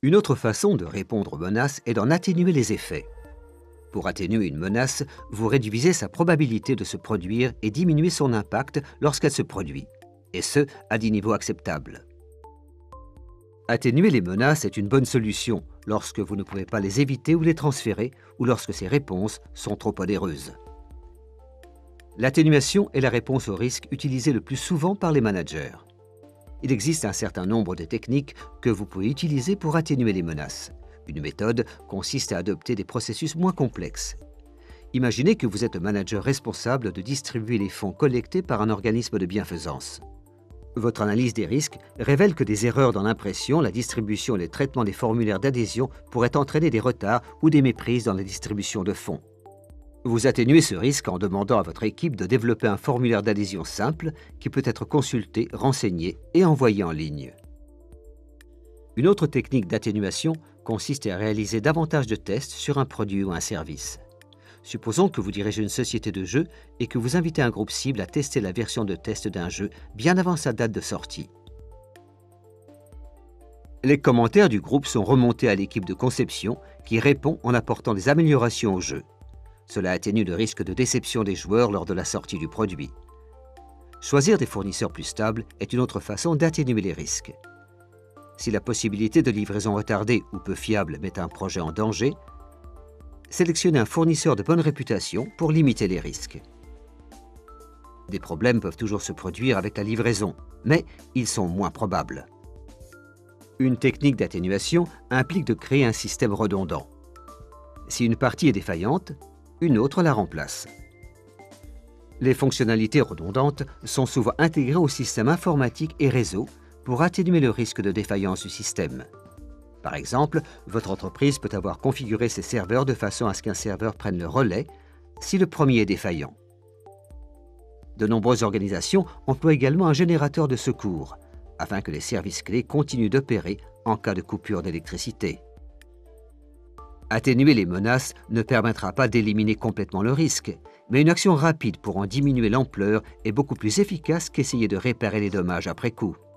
Une autre façon de répondre aux menaces est d'en atténuer les effets. Pour atténuer une menace, vous réduisez sa probabilité de se produire et diminuez son impact lorsqu'elle se produit, et ce, à des niveaux acceptables. Atténuer les menaces est une bonne solution lorsque vous ne pouvez pas les éviter ou les transférer, ou lorsque ces réponses sont trop onéreuses. L'atténuation est la réponse au risque utilisée le plus souvent par les managers. Il existe un certain nombre de techniques que vous pouvez utiliser pour atténuer les menaces. Une méthode consiste à adopter des processus moins complexes. Imaginez que vous êtes manager responsable de distribuer les fonds collectés par un organisme de bienfaisance. Votre analyse des risques révèle que des erreurs dans l'impression, la distribution et le traitement des formulaires d'adhésion pourraient entraîner des retards ou des méprises dans la distribution de fonds. Vous atténuez ce risque en demandant à votre équipe de développer un formulaire d'adhésion simple qui peut être consulté, renseigné et envoyé en ligne. Une autre technique d'atténuation consiste à réaliser davantage de tests sur un produit ou un service. Supposons que vous dirigez une société de jeux et que vous invitez un groupe cible à tester la version de test d'un jeu bien avant sa date de sortie. Les commentaires du groupe sont remontés à l'équipe de conception qui répond en apportant des améliorations au jeu. Cela atténue le risque de déception des joueurs lors de la sortie du produit. Choisir des fournisseurs plus stables est une autre façon d'atténuer les risques. Si la possibilité de livraison retardée ou peu fiable met un projet en danger, sélectionnez un fournisseur de bonne réputation pour limiter les risques. Des problèmes peuvent toujours se produire avec la livraison, mais ils sont moins probables. Une technique d'atténuation implique de créer un système redondant. Si une partie est défaillante, une autre la remplace. Les fonctionnalités redondantes sont souvent intégrées au système informatique et réseau pour atténuer le risque de défaillance du système. Par exemple, votre entreprise peut avoir configuré ses serveurs de façon à ce qu'un serveur prenne le relais si le premier est défaillant. De nombreuses organisations emploient également un générateur de secours, afin que les services clés continuent d'opérer en cas de coupure d'électricité. Atténuer les menaces ne permettra pas d'éliminer complètement le risque, mais une action rapide pour en diminuer l'ampleur est beaucoup plus efficace qu'essayer de réparer les dommages après coup.